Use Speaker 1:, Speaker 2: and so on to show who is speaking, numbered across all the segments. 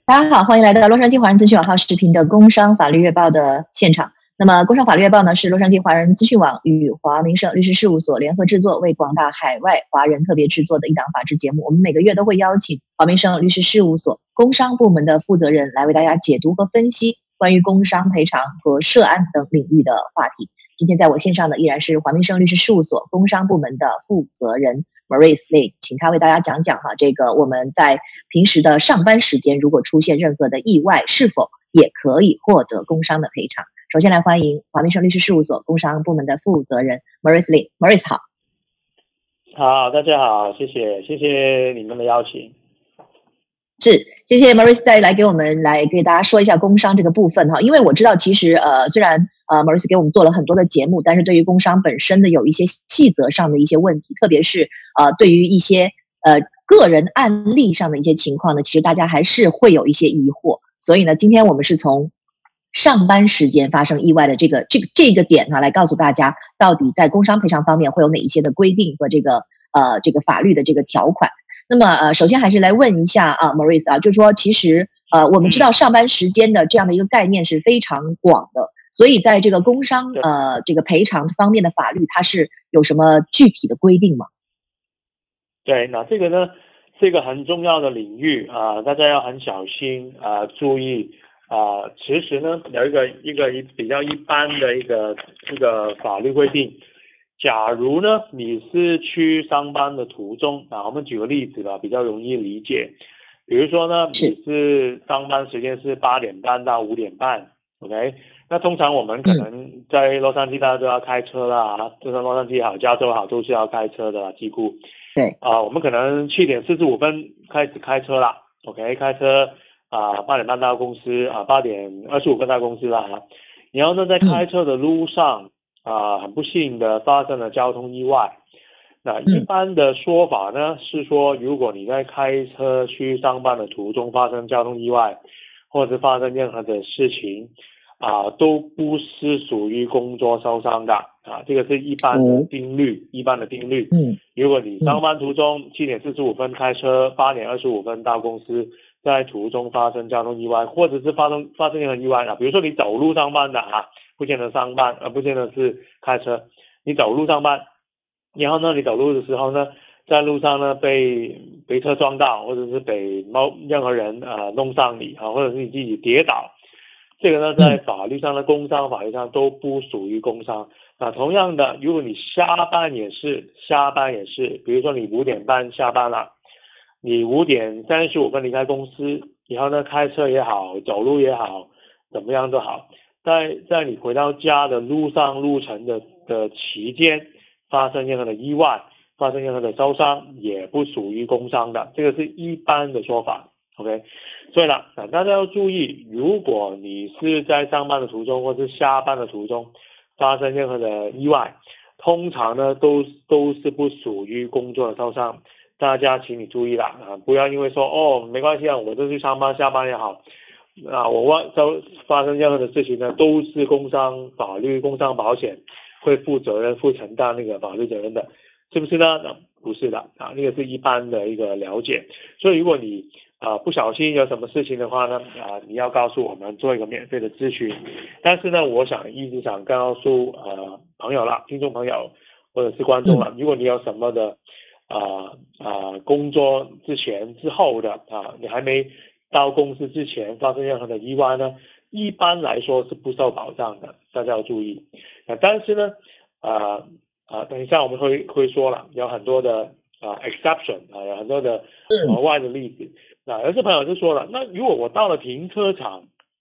Speaker 1: 大家好，欢迎来到洛杉矶华人资讯网号视频的工商法律月报的现场。那么，工商法律月报呢，是洛杉矶华人资讯网与华明胜律师事务所联合制作，为广大海外华人特别制作的一档法制节目。我们每个月都会邀请华明胜律师事务所工商部门的负责人来为大家解读和分析关于工商赔偿和涉案等领域的话题。今天在我线上的依然是华明胜律师事务所工商部门的负责人Maurice Lee， 请他为大家讲讲这个我们在平时的上班时间，如果出现任何的意外，是否也可以获得工伤的赔偿。首先来欢迎华明胜律师事务所工商部门的负责人 Maurice Lee。Maurice 好。
Speaker 2: 好，大家好，谢谢你们的邀请。
Speaker 1: 是，谢谢 Maurice 再来给我们来给大家说一下工商这个部分哈，因为我知道其实虽然Maurice 给我们做了很多的节目，但是对于工商本身的有一些细则上的一些问题，特别是对于一些个人案例上的一些情况呢，其实大家还是会有一些疑惑。所以呢，今天我们是从上班时间发生意外的这个点呢，来告诉大家到底在工伤赔偿方面会有哪一些的规定和这个法律的这个条款。那么首先还是来问一下Maurice 就是说其实我们知道上班时间的这样的一个概念是非常广的，所以在这个工伤这个赔偿方面的法律，它是有什么具体的规定吗？
Speaker 2: 对，那这个呢是一个很重要的领域大家要很小心注意其实呢有一个比较一般的一个法律规定。假如呢你是去上班的途中我们举个例子比较容易理解。比如说呢你是上班时间是8点半到5点半 OK， 那通常我们可能在洛杉矶大家都要开车啦就算洛杉矶好加州好都是要开车的几乎。
Speaker 1: 对
Speaker 2: 我们可能7点45分开始开车啦 OK， 开车8点半到公司8点25分到公司啦然后呢在开车的路上很不幸的发生了交通意外。那一般的说法呢是说，如果你在开车去上班的途中发生交通意外，或者是发生任何的事情都不是属于工作受伤的这个是一般的定律。如果你上班途中7点45分开车，8点25分到公司，在途中发生交通意外，或者是发生任何意外比如说你走路上班的不见得上班不见得是开车，你走路上班，然后呢你走路的时候呢在路上呢被车撞到，或者是被任何人弄伤你或者是你自己跌倒，这个呢在法律上的工伤法律上都不属于工伤。同样的，如果你下班也是，比如说你5点半下班了，你5点35分离开公司，然后呢开车也好走路也好怎么样都好，在你回到家的路程的期间发生任何的意外，发生任何的受伤，也不属于工伤的，这个是一般的说法 OK。 所以呢大家要注意，如果你是在上班的途中或是下班的途中发生任何的意外，通常呢都是不属于工作的受伤。大家请你注意啦不要因为说没关系我就去上班下班也好我发生任何的事情呢都是工伤法律工伤保险会负承担那个法律责任的，是不是呢？不是的那个是一般的一个了解。所以如果你不小心有什么事情的话呢你要告诉我们做一个免费的咨询。但是呢我一直想告诉朋友啦，听众朋友或者是观众啦，如果你有什么的工作之前之后的你还没到公司之前发生任何的意外呢，一般来说是不受保障的，大家要注意。但是呢等一下我们会说了，有很多的exception 有很多的额外的例子。有些朋友就说了，那如果我到了停车场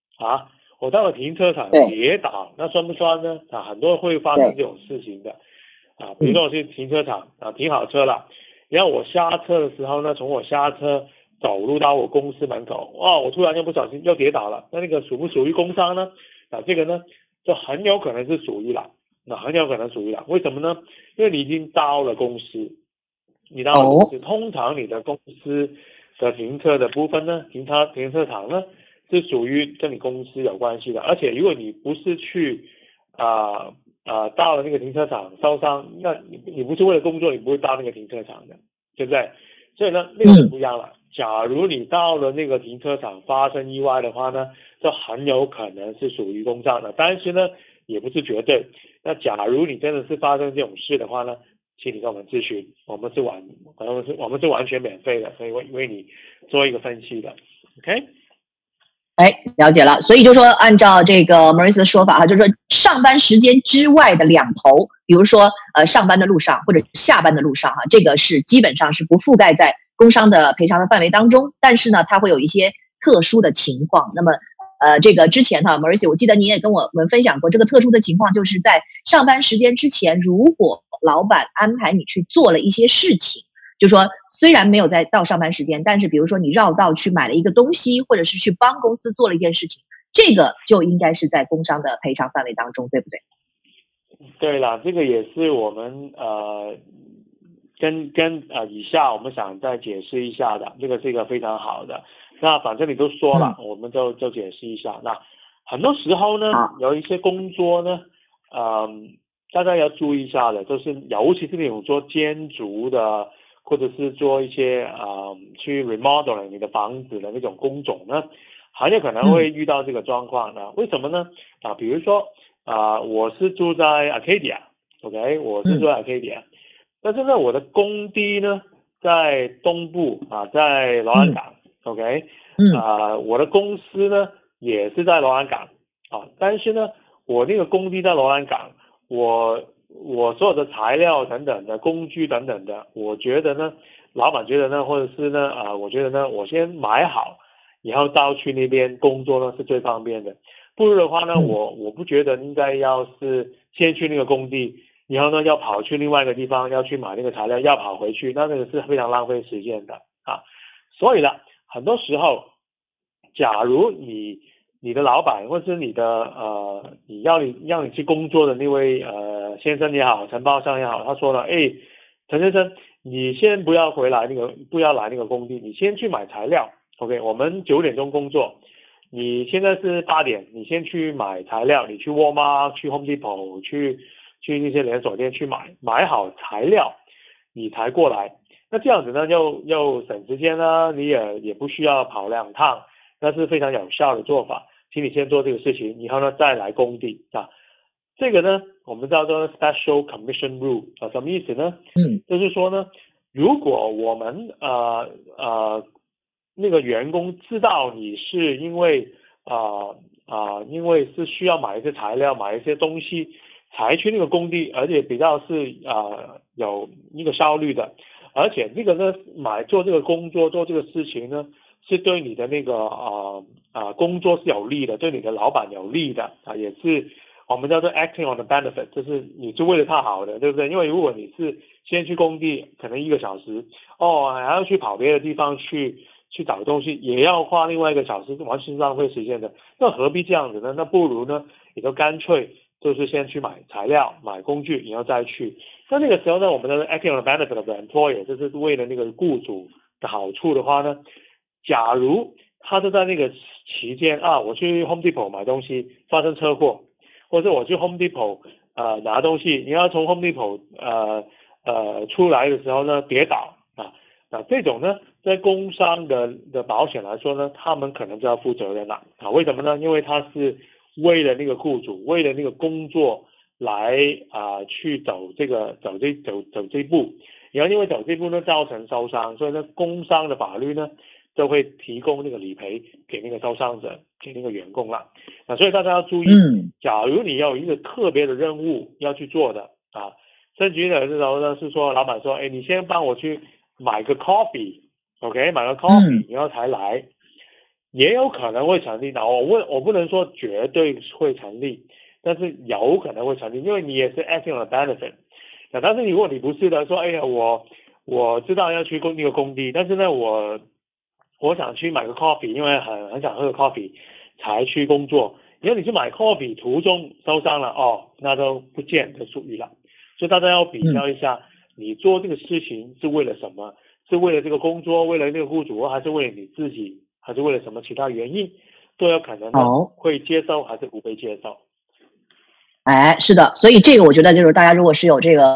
Speaker 2: 跌倒，那算不算呢？很多人会发生这种事情的比如说我去停车场停好车了，然后我下车的时候呢，从我下车走路到我公司门口我突然间不小心又跌倒了，那个属不属于工伤呢？这个呢就很有可能是属于了，为什么呢？因为你已经到了公司，通常你的公司的停车的部分呢，停车场呢是属于跟你公司有关系的。而且如果你不是去到了那个停车场受伤，那你不是为了工作，你不会到那个停车场的，对不对？所以呢那个就不一样了。 假如你到了那个停车场发生意外的话呢，这很有可能是属于公障的，但是呢也不是绝对。那假如你真的是发生这种事的话呢，请你跟我们咨询，我们是完全免费的，所以为你做一个分析的 ，OK？
Speaker 1: 哎，了解了。所以就说，按照这个 Maurice 的说法哈，就是说上班时间之外的两头，比如说上班的路上或者下班的路上哈，这个是基本上是不覆盖在工伤的赔偿的范围当中。但是呢，它会有一些特殊的情况。那么这个之前哈 ，Maurice 我记得你也跟我们分享过，这个特殊的情况就是在上班时间之前，如果老板安排你去做了一些事情。就说虽然没有在到上班时间，但是比如说你绕道去买了一个东西，或者是去帮公司做了一件事情，这个就应该是在工伤的赔偿范围当中，对不对？
Speaker 2: 对了，这个也是我们以下我们想再解释一下的，这个是一个非常好的。那反正你都说了，我们就解释一下。那很多时候呢，有一些工作呢，大家要注意一下的，就是尤其是那种做建筑的，或者是做一些去 remodeling 你的房子的那种工种呢，很有可能会遇到这个状况呢。为什么呢？比如说我是住在 Arcadia，OK， 我是住在 Arcadia，但是呢，我的工地呢在东部在罗兰港，OK， 我的公司呢也是在罗兰港但是呢，我那个工地在罗兰港，我所有的材料等等的工具等等的，我觉得呢，老板觉得呢，或者是呢我觉得呢，我先买好，然后到去那边工作呢是最方便的。不如的话呢，我不觉得应该要是先去那个工地，然后呢要跑去另外一个地方要去买那个材料，要跑回去，那个是非常浪费时间的所以呢，很多时候，假如你的老板或者是你的你要你去工作的那位先生也好，承包商也好，他说了，陈先生，你先不要来那个工地，你先去买材料 ，OK， 我们9点钟工作。你现在是8点，你先去买材料，你去沃尔玛、去 Home Depot、去那些连锁店去买好材料，你才过来。那这样子呢，又省时间呢，你也不需要跑2趟，那是非常有效的做法。请你先做这个事情，以后呢再来工地这个呢，我们叫做 Special Commission Rule 什么意思呢？就是说呢，如果我们那个员工知道你是因为是需要买一些材料、买一些东西才去那个工地，而且比较是有一个效率的，而且这个呢做这个工作做这个事情呢是对你的那个工作是有利的，对你的老板有利的也是我们叫做 acting on the benefit， 就是你是为了他好的，对不对？因为如果你是先去工地可能1个小时还要去跑别的地方去找东西，也要花另外1个小时，完全是浪费时间的。那何必这样子呢？那不如呢，你就干脆就是先去买材料、买工具，然后再去。那个时候呢，我们的 acting on the benefit of the employer， 就是为了那个雇主的好处的话呢，假如他就在那个期间我去 Home Depot 买东西发生车祸，或者我去 Home Depot 拿东西，你要从 Home Depot 出来的时候呢跌倒这种呢，在工伤的保险来说呢，他们可能就要负责任了为什么呢？因为他是为了那个雇主，为了那个工作来去走这步，然后因为走这步呢造成受伤，所以呢工伤的法律呢就会提供那个理赔给那个受伤者，给那个员工了所以大家要注意，假如你有一个特别的任务要去做的甚至有的时候呢是说老板说你先帮我去买个 coffee，OK， 买个 coffee，然后才来，也有可能会成立的。我不能说绝对会成立，但是有可能会成立，因为你也是 acting on the benefit。但是如果你不是的，说我知道要去那个工地，但是呢我想去买个 coffee， 因为很想喝个 coffee 才去工作。然后你去买 coffee 途中受伤了那都不见得属于了。所以大家要比较一下。你做这个事情是为了什么？是为了这个工作，为了那个雇主，还是为了你自己，还是为了什么其他原因？都有可能会接受还是不被接受。
Speaker 1: 是的，所以这个我觉得就是大家如果是有这个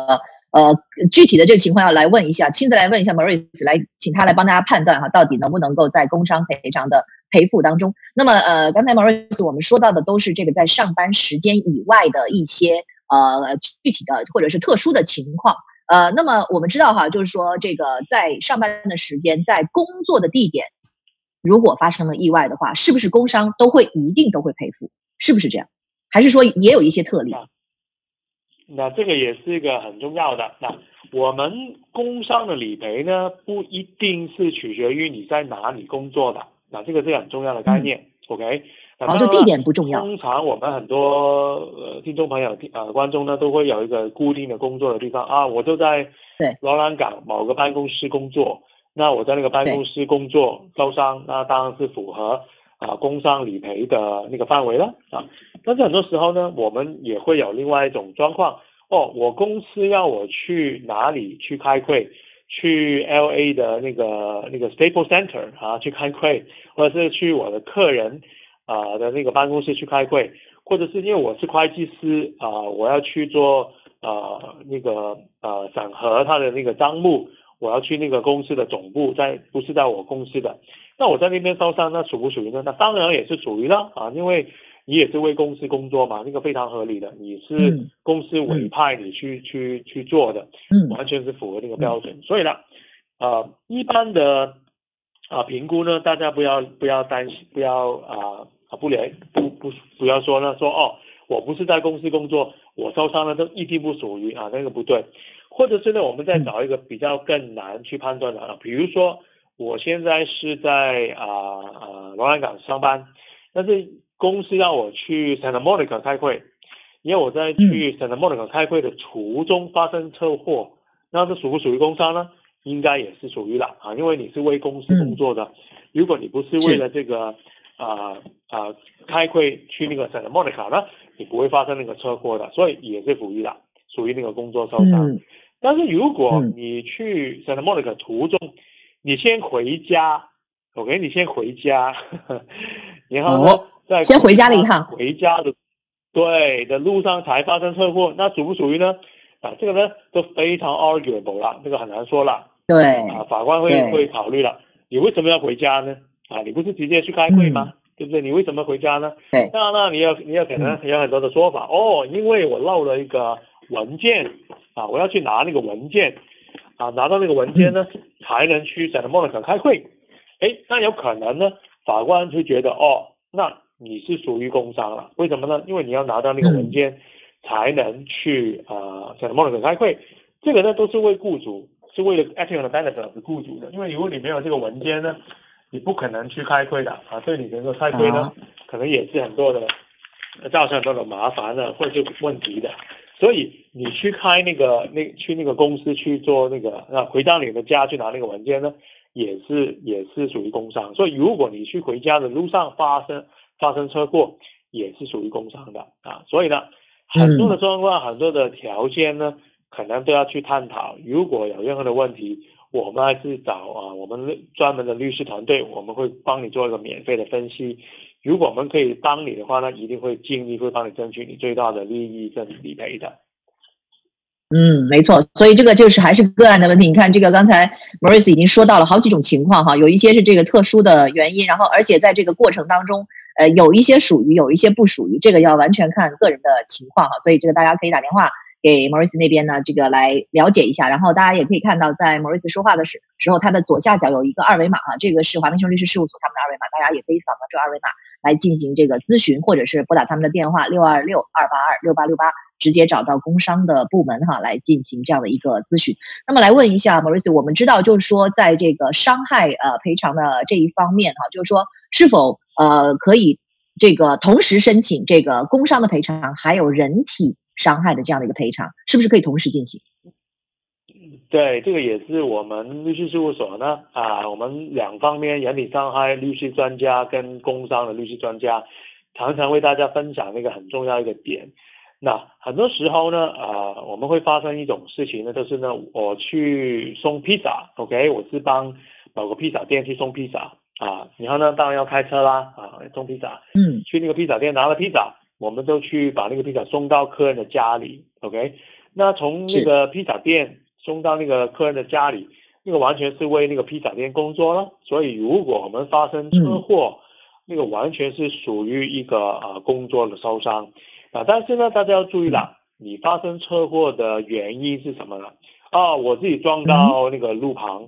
Speaker 1: 具体的这个情况要来问一下，亲自来问一下 Maurice， 来请他来帮大家判断哈，到底能不能够在工伤赔偿的赔付当中。那么刚才 Maurice 我们说到的都是这个在上班时间以外的一些具体的或者是特殊的情况。那么我们知道哈，就是说这个在上班的时间，在工作的地点，如果发生了意外的话，是不是工伤一定都会赔付？是不是这样？还是说也有一些特例？
Speaker 2: 那这个也是一个很重要的。那我们工伤的理赔呢，不一定是取决于你在哪里工作的。那这个是很重要的概念。OK。
Speaker 1: 就地点不重要。
Speaker 2: 通常我们很多听众朋友观众呢，都会有一个固定的工作的地方啊，我就在罗兰港某个办公室工作。那我在那个办公室工作受伤，那当然是符合工伤理赔的那个范围了啊。但是很多时候呢，我们也会有另外一种状况我公司要我去哪里去开会，去 LA 的那个 Staples Center 去开会，或者是去我的客人的那个办公室去开会，或者是因为我是会计师我要去做审核他的那个账目，我要去那个公司的总部，不是在我公司的，那我在那边受伤，那属不属于呢？那当然也是属于了因为你也是为公司工作嘛，那个非常合理的，你是公司委派你去做的，完全是符合那个标准。所以呢一般的评估呢，大家不要担心，不要不要说呢我不是在公司工作，我受伤了都一定不属于那个不对。或者是呢，我们再找一个比较更难去判断的比如说我现在是在罗兰港上班，但是公司让我去 Santa Monica 开会，因为我在去 Santa Monica 开会的途中发生车祸，那这属不属于工伤呢？应该也是属于了因为你是为公司工作的。如果你不是为了这个开会去那个 Santa Monica 呢，你不会发生那个车祸的，所以也是属于那个工作受伤。但是如果你去 Santa Monica 途中，你先回家 ，OK， 你先回家，然后呢，
Speaker 1: 先回家了一趟，
Speaker 2: 回家的路上才发生车祸，那属不属于呢？这个呢都非常 arguable 了，这个很难说了。
Speaker 1: 对
Speaker 2: 法官会考虑了，你为什么要回家呢？你不是直接去开会吗？对不对？你为什么回家呢？
Speaker 1: 对，
Speaker 2: 当然了，你有可能有很多的说法因为我漏了一个文件我要去拿那个文件拿到那个文件呢才能去 Santa Monica 开会。那有可能呢，法官会觉得那你是属于工伤了，为什么呢？因为你要拿到那个文件才能去Santa Monica 开会。这个呢都是为雇主，是为了 acting on the benefit 的雇主的，因为如果你没有这个文件呢，你不可能去开会的对你这个开会呢可能也是很多的造成很多的麻烦的或者是问题的。所以你去开去那个公司去做那个回到你的家去拿那个文件呢，也是属于工伤。所以如果你去回家的路上发生车祸，也是属于工伤的所以呢，很多的状况很多的条件呢可能都要去探讨。如果有任何的问题，我们还是找我们专门的律师团队，我们会帮你做一个免费的分析。如果我们可以帮你的话呢，一定会尽力会帮你争取你最大的利益跟理赔的。
Speaker 1: 没错，所以这个就是还是个案的问题。你看这个刚才 Maurice 已经说到了好几种情况有一些是这个特殊的原因，然后而且在这个过程当中有一些属于，有一些不属于，这个要完全看个人的情况所以这个大家可以打电话给 Maurice 那边呢，这个来了解一下。然后大家也可以看到，在 Maurice 说话的时候，他的左下角有一个二维码这个是华明兄律师事务所他们的二维码，大家也可以扫描这个二维码来进行这个咨询，或者是拨打他们的电话626-282-6868，直接找到工商的部门来进行这样的一个咨询。那么来问一下 Maurice， 我们知道就是说在这个伤害赔偿的这一方面就是说是否可以这个同时申请这个工伤的赔偿，还有人体伤害的这样的一个赔偿，是不是可以同时进行？
Speaker 2: 对，这个也是我们律师事务所呢我们两方面人体伤害律师专家跟工伤的律师专家常常为大家分享那个很重要一个点。那很多时候呢我们会发生一种事情呢，就是呢我去送披萨 OK， 我是帮某个披萨店去送披萨然后呢当然要开车啦送披萨去那个披萨店拿了披萨，我们都去把那个披萨送到客人的家里 OK。 那从那个披萨店送到那个客人的家里，那个完全是为那个披萨店工作了。所以如果我们发生车祸，那个完全是属于一个工作的受伤但是呢，大家要注意了，你发生车祸的原因是什么呢？我自己撞到那个路旁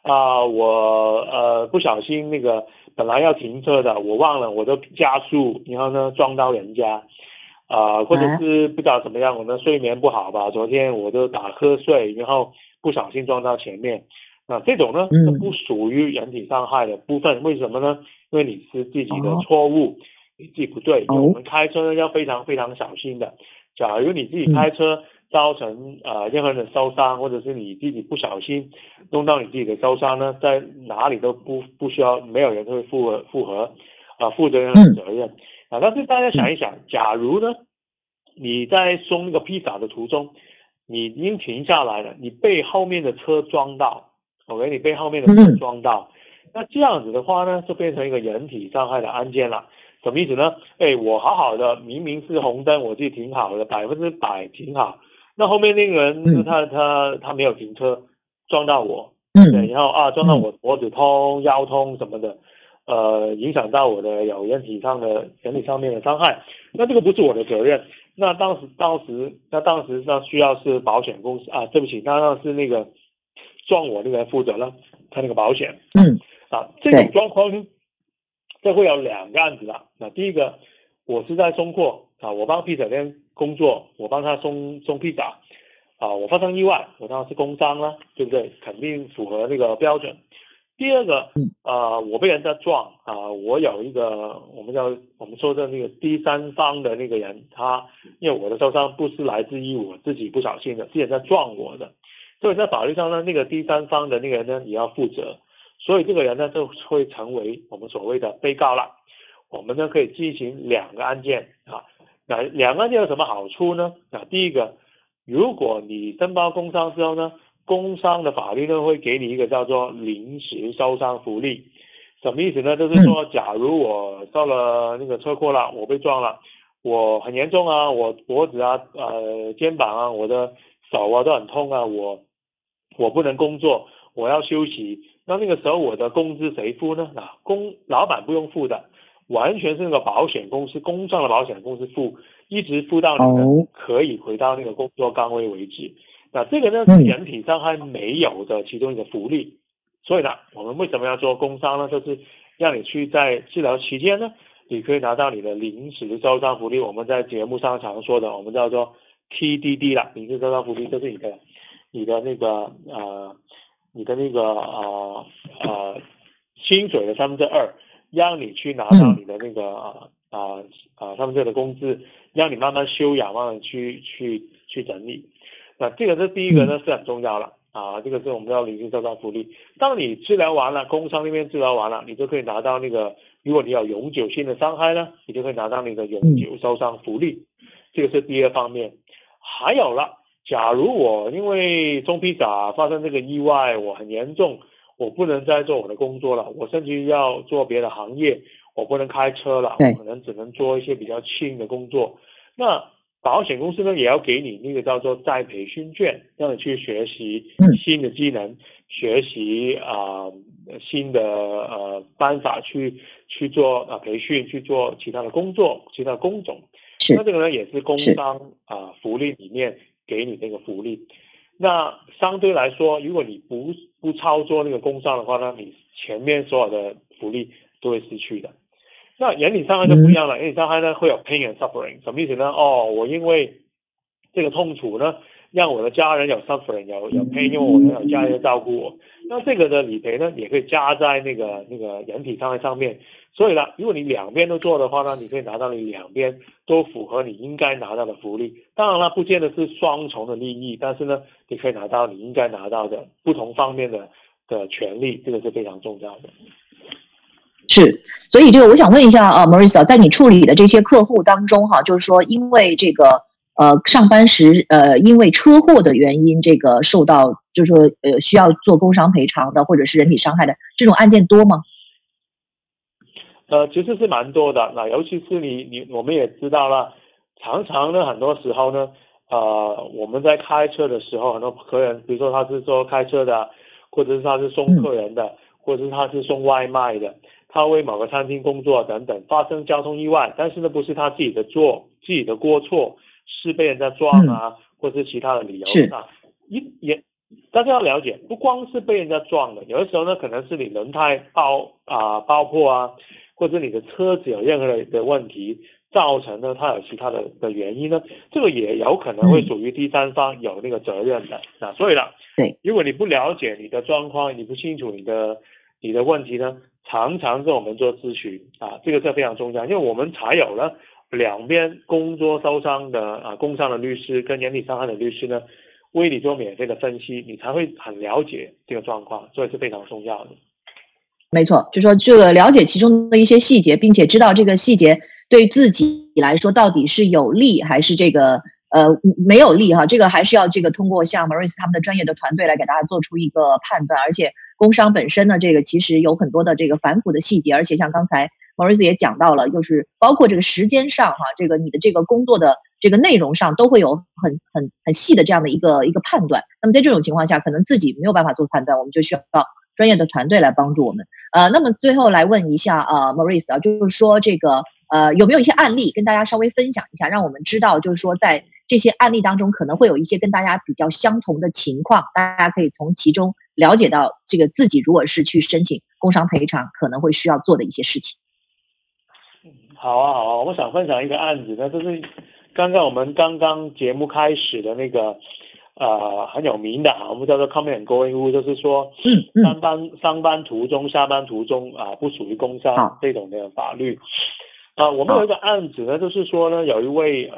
Speaker 2: 我不小心那个本来要停车的，我忘了我就加速，然后呢撞到人家或者是不知道怎么样，我的睡眠不好吧，昨天我就打瞌睡，然后不小心撞到前面。那这种呢是不属于人体伤害的部分，为什么呢？因为你是自己的错误，你自己不对。因为我们开车呢要非常非常小心的。假如你自己开车造成任何人的受伤，或者是你自己不小心弄到你自己的受伤呢，在哪里都不需要，没有人会负责任的责任但是大家想一想，假如呢你在送那个披萨的途中，你已经停下来了，你被后面的车撞到，OK， 你被后面的车撞到，那这样子的话呢，就变成一个人体伤害的案件了。什么意思呢？我好好的，明明是红灯，我自己停好了，100%停好，那后面那个人他没有停车，撞到我，对，然后撞到我脖子痛、腰痛什么的，影响到我的有人体上面的伤害，那这个不是我的责任。那当时需要是保险公司对不起，那是那个撞我那个人负责了，他那个保险。这种状况呢，这会有2个案子了。那第一个，我是在送货我帮披萨店工作，我帮他送披萨我发生意外，我当然是工伤了，对不对？肯定符合那个标准。第二个我被人家撞我有一个我们说的那个第三方的那个人，他因为我的受伤不是来自于我自己不小心的，是人家撞我的，所以在法律上呢，那个第三方的那个人呢也要负责，所以这个人呢就会成为我们所谓的被告了。我们呢可以进行2个案件那2个案件有什么好处呢？第一个，如果你申报工伤之后呢，工伤的法律呢会给你一个叫做临时受伤福利。什么意思呢？就是说假如我受了那个车祸了，我被撞了，我很严重我脖子肩膀我的手都很痛我不能工作，我要休息，那个时候我的工资谁付呢？老板不用付的，完全是那个保险公司，工伤的保险公司付，一直付到你们可以回到那个工作岗位为止。那这个呢是人体伤害没有的其中一个福利。所以呢，我们为什么要做工伤呢？就是让你去在治疗期间呢，你可以拿到你的临时受伤福利。我们在节目上常说的，我们叫做 TDD 啦，临时受伤福利，就是你的那个薪水的2/3，让你去拿到你的那个3/4的工资，让你慢慢休养，慢慢去整理。那这个是第一个呢，是很重要了这个是我们叫临时受伤福利。当你治疗完了，工伤那边治疗完了，你就可以拿到那个，如果你有永久性的伤害呢，你就可以拿到那个永久受伤福利。这个是第二方面。还有了，假如我因为送披萨发生这个意外，我很严重，我不能再做我的工作了，我甚至要做别的行业，我不能开车了，我可能只能做一些比较轻的工作。那保险公司呢也要给你那个叫做再培训券，让你去学习新的技能，学习新的办法去做培训，去做其他的工作，其他的工种。那这个呢也是工伤福利里面给你那个福利。那相对来说，如果你不操作那个工伤的话呢，你前面所有的福利都会失去的。那人体伤害就不一样了，人体伤害呢会有 pain and suffering， 什么意思呢？我因为这个痛楚呢，让我的家人有 suffering， 有 pain， 因为我有家人照顾我。那这个的理赔呢，也可以加在那个人体伤害上面。所以呢，如果你2边都做的话呢，你可以拿到你2边都符合你应该拿到的福利。当然了，不见得是双重的利益，但是呢，你可以拿到你应该拿到的不同方面的权利，这个是非常重要的。
Speaker 1: 是，所以这个我想问一下Maurice，在你处理的这些客户当中就是说因为这个上班时因为车祸的原因这个受到就是说需要做工伤赔偿的或者是人体伤害的这种案件多吗？
Speaker 2: 其实是蛮多的。那尤其是我们也知道了，常常呢很多时候呢我们在开车的时候，很多客人，比如说他是做开车的，或者是他是送客人的，或者是他是送外卖的，他为某个餐厅工作等等，发生交通意外，但是呢不是他自己的过错，是被人家撞啊，或者是其他的理由。那大家要了解，不光是被人家撞的，有的时候呢可能是你轮胎爆破啊，或者你的车子有任何的问题，造成呢它有其他的原因呢，这个也有可能会属于第三方有那个责任的。那所以呢，
Speaker 1: 对，
Speaker 2: 如果你不了解你的状况，你不清楚你的问题呢，常常跟我们做咨询这个是非常重要，因为我们才有了两边工作受伤的工伤的律师跟人体伤害的律师呢，为你做免费的分析，你才会很了解这个状况，所以是非常重要的。
Speaker 1: 没错，就说这个了解其中的一些细节，并且知道这个细节对自己来说到底是有利还是这个没有利哈，这个还是要这个通过像 Maurice 他们的专业的团队来给大家做出一个判断。而且工伤本身呢，这个其实有很多的这个反腐的细节，而且像刚才 Maurice 也讲到了，就是包括这个时间上这个你的这个工作的这个内容上都会有很细的这样的一个判断。那么在这种情况下，可能自己没有办法做判断，我们就需要专业的团队来帮助我们。那么最后来问一下Maurice 就是说这个有没有一些案例跟大家稍微分享一下，让我们知道就是说在这些案例当中可能会有一些跟大家比较相同的情况，大家可以从其中了解到这个自己如果是去申请工伤赔偿可能会需要做的一些事情。
Speaker 2: 好啊，我想分享一个案子呢，就是我们刚刚节目开始的那个很有名的我们叫做 Coming and Going Rule， 就是说上班途中下班途中不属于工伤这种的法律。我们有一个案子呢，就是说呢，有一位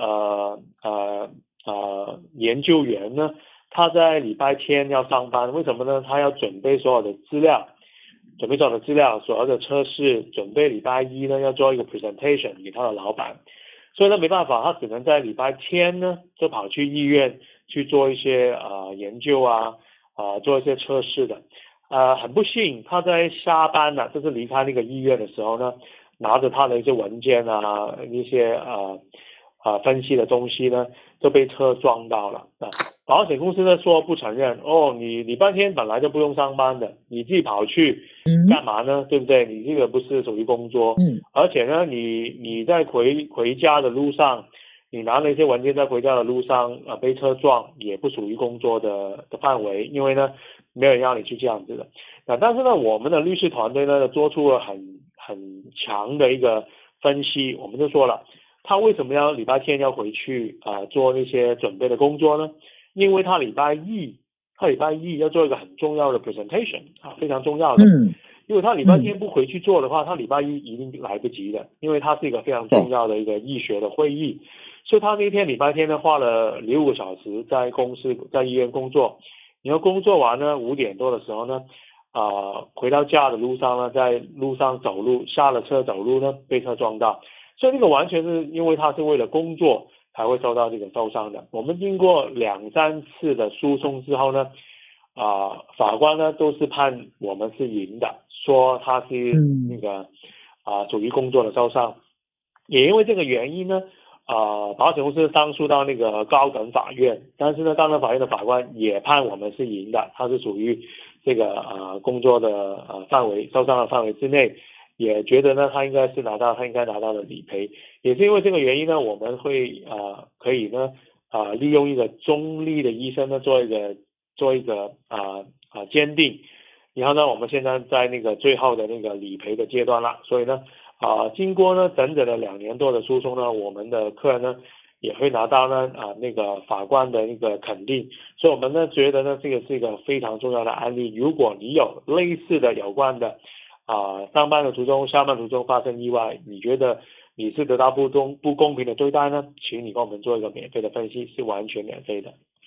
Speaker 2: 研究员呢，他在礼拜天要上班，为什么呢？他要准备所有的资料，所有的测试，准备礼拜一呢要做一个 presentation 给他的老板，所以呢没办法，他只能在礼拜天呢就跑去医院去做一些研究做一些测试的。很不幸，他在下班了，就是离开那个医院的时候呢，拿着他的一些文件一些分析的东西呢，就被车撞到了。保险公司呢说不承认，你礼拜天本来就不用上班的，你自己跑去干嘛呢？对不对？你这个不是属于工作。而且呢，你在回家的路上，你拿了一些文件在回家的路上被车撞，也不属于工作的范围，因为呢没有人要你去这样子的。但是呢，我们的律师团队呢做出了很强的一个分析，我们就说了，他为什么要礼拜天要回去做那些准备的工作呢？因为他礼拜一要做一个很重要的 presentation 非常重要的。因为他礼拜天不回去做的话，他礼拜一一定来不及的，因为他是一个非常重要的一个医学的会议，所以他那天礼拜天呢花了6个小时在医院工作，然后工作完呢5点多的时候呢回到家的路上呢，在路上走路，下了车走路呢被车撞到，所以那个完全是因为他是为了工作才会受到这个受伤的。我们经过2-3次的诉讼之后呢法官呢都是判我们是赢的，说他是那个属于工作的受伤。也因为这个原因呢保险公司上诉到那个高等法院，但是呢高等法院的法官也判我们是赢的，他是属于这个工作的范围，受伤的范围之内，也觉得呢他应该拿到的理赔。也是因为这个原因呢，我们会可以呢利用一个中立的医生呢做一个鉴定，然后呢我们现在在那个最后的那个理赔的阶段了，所以呢经过呢整整的2年多的诉讼呢，我们的客人呢也会拿到呢那个法官的那个肯定，所以我们呢觉得呢这个是一个非常重要的案例。如果你有类似的有关的上班的途中下班途中发生意外，你觉得你是得到不公平的对待呢，请你跟我们做一个免费的分析，是完全免费的。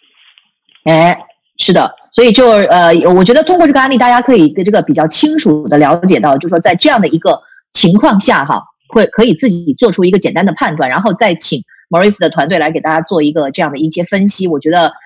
Speaker 1: 是的，所以我觉得通过这个案例，大家可以这个比较清楚的了解到，就是说在这样的一个情况下可以自己做出一个简单的判断，然后再请 Maurice 的团队来给大家做一个这样的一些分析。我觉得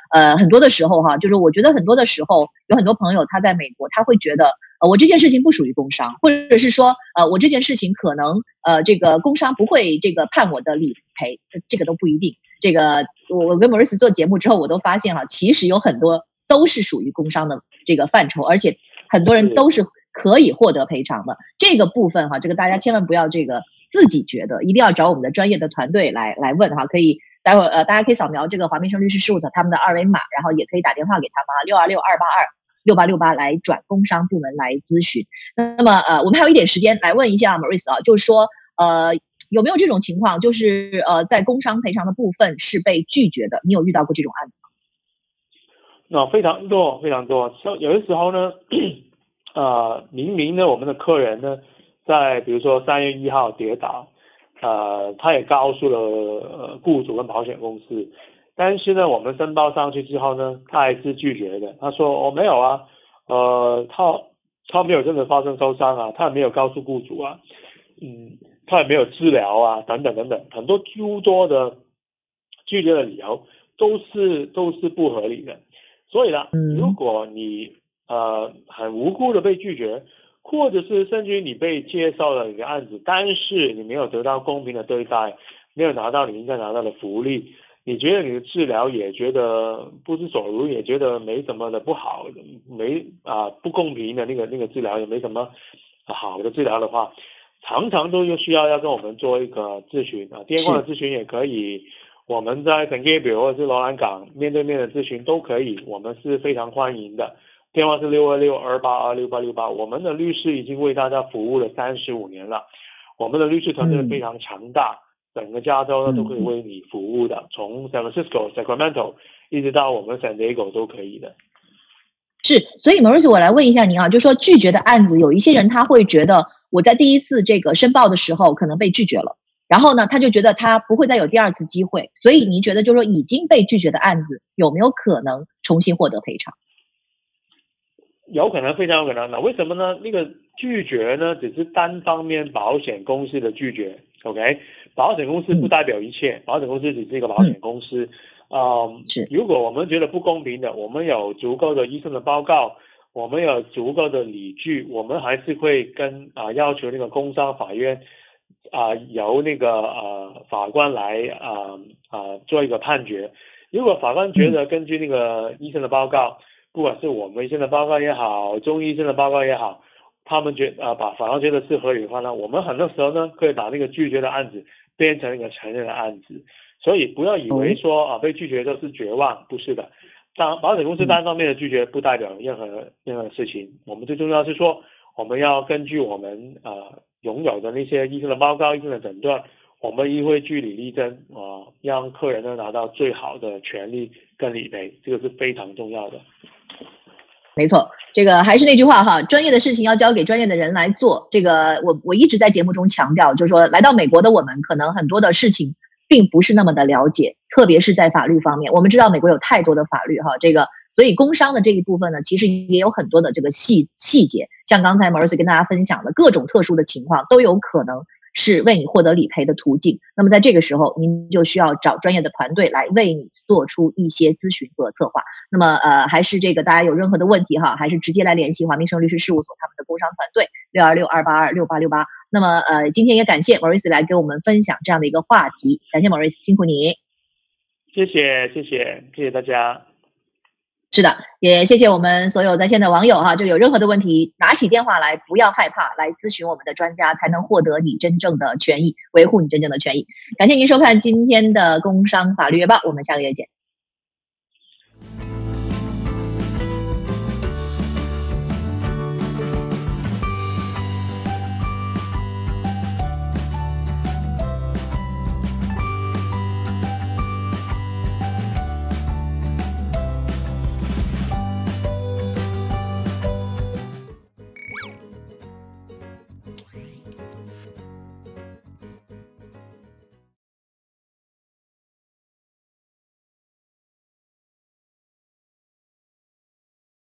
Speaker 1: 很多的时候哈，就是我觉得很多的时候有很多朋友他在美国，他会觉得我这件事情不属于工伤，或者是说我这件事情可能这个工伤不会这个判我的理赔，这个都不一定。这个我跟 Maurice 做节目之后，我都发现哈，其实有很多都是属于工伤的这个范畴，而且很多人都是可以获得赔偿的。这个部分哈，这个大家千万不要这个自己觉得，一定要找我们的专业的团队来问哈。可以待会大家可以扫描这个华民生律师事务所他们的二维码，然后也可以打电话给他们626-282-6868来转工商部门来咨询。那么我们还有一点时间来问一下 Maurice 啊，就是说有没有这种情况，就是在工伤赔偿的部分是被拒绝的？你有遇到过这种案子吗？
Speaker 2: 那非常多非常多。有的时候呢，明明呢我们的客人呢在比如说3月1号跌倒，他也告诉了雇主跟保险公司，但是呢我们申报上去之后呢，他还是拒绝的。他说没有啊，他没有真的发生受伤啊，他也没有告诉雇主啊，他也没有治疗啊，等等等等，很多诸多的拒绝的理由都是不合理的。所以呢，如果你很无辜的被拒绝，或者是甚至于你被接受了你的案子，但是你没有得到公平的对待，没有拿到你应该拿到的福利，你觉得你的治疗也觉得不知所如，也觉得没什么的不好，不公平的那个治疗也没什么好的治疗的话，常常都需要跟我们做一个咨询啊，电话的咨询也可以，我们在 San Gabriel 或者是罗兰港面对面的咨询都可以，我们是非常欢迎的。电话是626-282-6868，我们的律师已经为大家服务了35年了，我们的律师团队非常强大，整个加州呢都可以为你服务的，从 San Francisco、Sacramento 一直到我们 San Diego 都可以的。
Speaker 1: 是，所以 Maurice 我来问一下您啊，就是说拒绝的案子，有一些人他会觉得我在第一次这个申报的时候可能被拒绝了，然后呢他就觉得他不会再有第二次机会，所以您觉得就是说已经被拒绝的案子有没有可能重新获得赔偿？
Speaker 2: 有可能，非常有可能的。为什么呢？那个拒绝呢，只是单方面保险公司的拒绝 ，OK？ 保险公司不代表一切，保险公司只是一个保险公司。如果我们觉得不公平的，我们有足够的医生的报告，我们有足够的理据，我们还是会跟要求那个工商法院由那个法官来做一个判决。如果法官觉得根据那个医生的报告，不管是我们医生的报告也好，中医生的报告也好，他们把法官觉得是合理的话呢，我们很多时候呢可以把那个拒绝的案子变成一个承认的案子。所以不要以为说被拒绝就是绝望，不是的。保险公司单方面的拒绝不代表任何事情。我们最重要是说，我们要根据我们拥有的那些医生的报告、医生的诊断，我们亦会据理力争让客人呢拿到最好的权利跟理赔，这个是非常重要的。
Speaker 1: 没错，这个还是那句话哈，专业的事情要交给专业的人来做。这个我一直在节目中强调，就是说来到美国的我们，可能很多的事情并不是那么的了解，特别是在法律方面。我们知道美国有太多的法律哈，这个所以工伤的这一部分呢，其实也有很多的这个细节，像刚才 Maurice 跟大家分享的各种特殊的情况，都有可能是为你获得理赔的途径。那么在这个时候，您就需要找专业的团队来为你做出一些咨询和策划。那么还是这个大家有任何的问题哈，还是直接来联系华民生律师事务所他们的工商团队626-282-6868。那么今天也感谢 Maurice 来给我们分享这样的一个话题，感谢 Maurice， 辛苦你。
Speaker 2: 谢谢大家。
Speaker 1: 是的，也谢谢我们所有在线的网友哈，就有任何的问题，拿起电话来，不要害怕，来咨询我们的专家，才能获得你真正的权益，维护你真正的权益。感谢您收看今天的工商法律月报，我们下个月见。